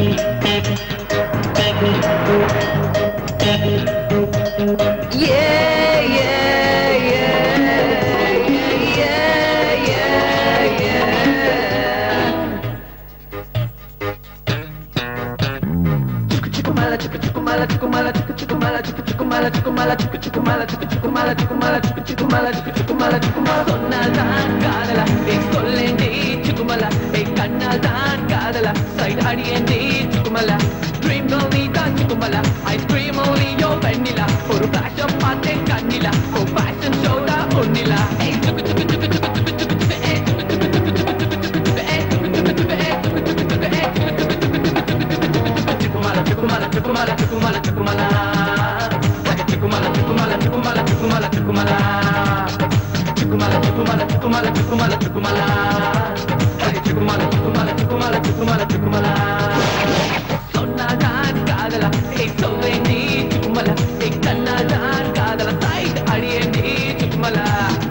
சொன்னால்தான் காதலா சொல்லேண்டி சுக்குமலா கண்ணால் தான் காதலா சைட் அடியேண்டி சுக்குமலா ட்ரீம் கேர்ள் நீ தான் சுக்குமலா ஐஸ்கிரீம் ஓலியோ வெண்ணிலா ஒரு பேஷன் பார்த்தேன் கண்ணிலா ஓ பேஷன் ஷோடா பொன்னிலா சுக்கு சுக்கு சுக்கு சுக்கு சுக்கு சுக்கு சுக்குமலா சுக்குமலா சுக்குமலா சுக்குமலா சுக்குமலா Chukumala, chukumala, chukumala, chukumala, chukumala. Chukumala, chukumala, chukumala, chukumala, chukumala. Hey, chukumala, chukumala, chukumala, chukumala, chukumala. சொன்னாதான் காதலா சொல்வேண்டி சுக்குமலா கண்ணாதான் காதலா சைட் அடியேண்டி சுக்குமலா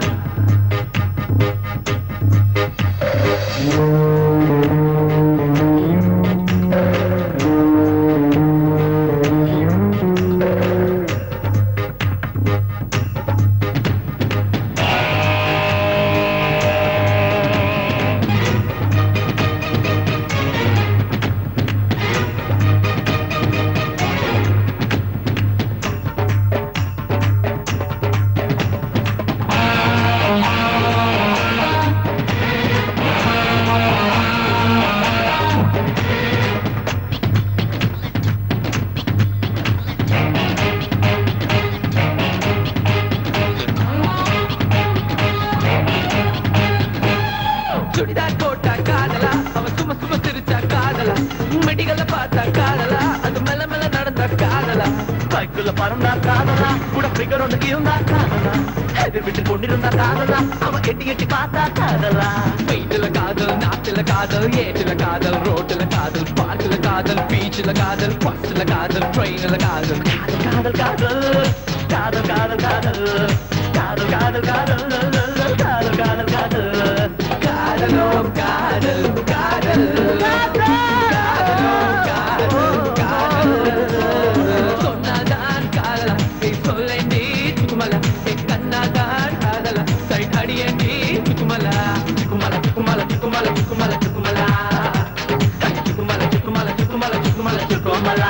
சுடிதார் போட்டா காதலா அவ சும்மா சும்மா சிரிச்சா காதலா மெடிக்கல்ல பார்த்தா காதலா அது மெல்ல மெல்ல நடந்தா காதலா பைக்குள்ள பறந்தா காதலா கூட பிகர் ஒன்று இருந்தா காதலா எதிர் விட்டு கொண்டிருந்தா காதலா அவ எட்டி எட்டி பார்த்தா காதலா வெயிட்டுல காதல் நாட்டுல காதல் ஏட்டுல காதல் ரோட்டுல காதல் பார்க்ல காதல் பீச்ல காதல் பஸ்ல காதல் ட்ரெயின்ல காதல் காதல் காதல் காதல் காதல் காதல் காதல் காதல் காதல் காதல் காதல் காதல் காதலோ காதல் காதல் காதலோ காதல் காதல் சொன்னாதான் காதலா சொல்லேண்டி சுக்குமலா கண்ணாதான் காதலா சைட் அடியேண்டி சுக்குமலா சுக்குமலா சுக்குமலா சுக்குமலா சுக்குமலா சுக்குமலா சுக்குமலா சுக்குமலா சுக்குமலா சுக்குமலா சுக்குமலா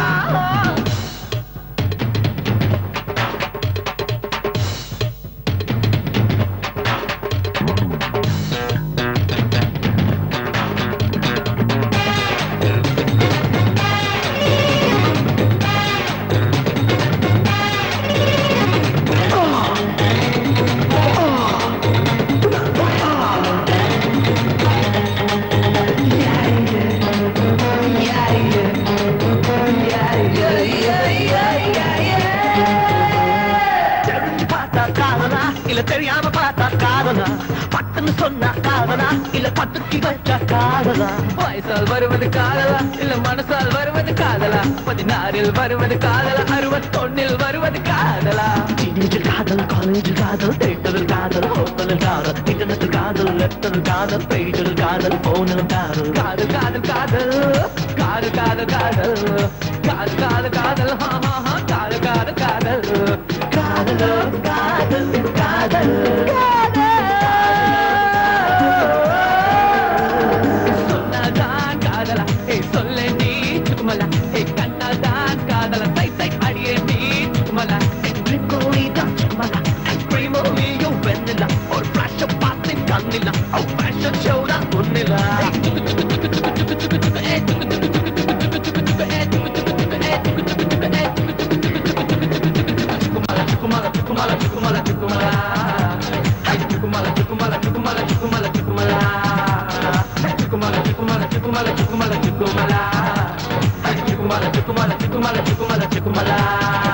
இல்ல தெரியாம பார்த்தா காதலா பட்டுன்னு சொன்னா காதலா இல்ல பட்டுக்கு வச்சா காதலா வயசால் வருவது காதலா இல்ல மனசால் வருவது காதலா 16 வருவது காதலா 61 வருவது காதலா டீனேஜ் காதல் காலேஜ் காதல் தேட்டர் காதல் ஹோட்டல் காதல் இன்டர்நெட் காதல் லெட்டர் காதல் பேஜர் காதல் போனில் காதல் காதல் காதல் காதல் காதல் காதல் காதல் காதல் காதல் ஹா ஹா ஹா காதல் காதல் காதல் காதலோ காதல் காதல் சொன்னாதான் காதலா சொல்லேண்டி சுக்குமலா கண்ணாதான் காதலா சைட் சைட் அடியேண்டி சுக்குமலா கோழிதான் சுக்குமலா ஐஸ்கிரீம் ஓலியோ வெண்ணிலா ஒரு ஃபிளாஷ் பார்த்தேன் கண்ணிலா அவ் ஃபேஷன் ஷோடா ஒன்னிலா Chukumala, chukumala, chukumala, chukumala. Ay, chukumala, chukumala, chukumala, chukumala, chukumala. Chukumala, chukumala, chukumala, chukumala, chukumala. Ay, chukumala, chukumala, chukumala, chukumala, chukumala.